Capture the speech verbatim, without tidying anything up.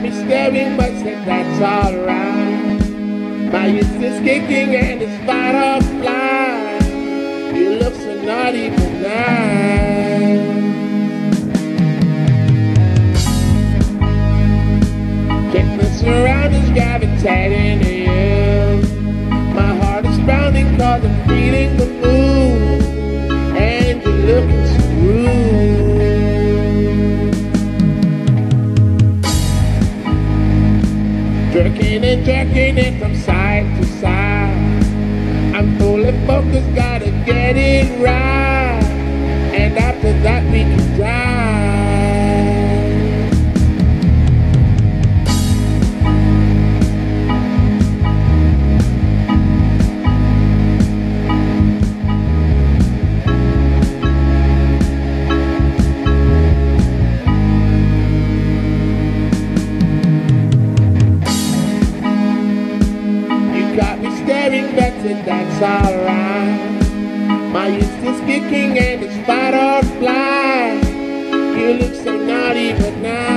me staring, but said that's alright. My youth is kicking and it's fight or flight. You look so naughty but nice. Check the surroundings gravitating to you. My heart is pounding cause I'm feeling the mood. And you're looking so rude. Jerking and jerking it from side to side. I'm fully focused, gotta get it right. And after that we can drive. Got me staring, better, that's alright. My youth is kicking and it's fight or flight. You look so naughty but nice.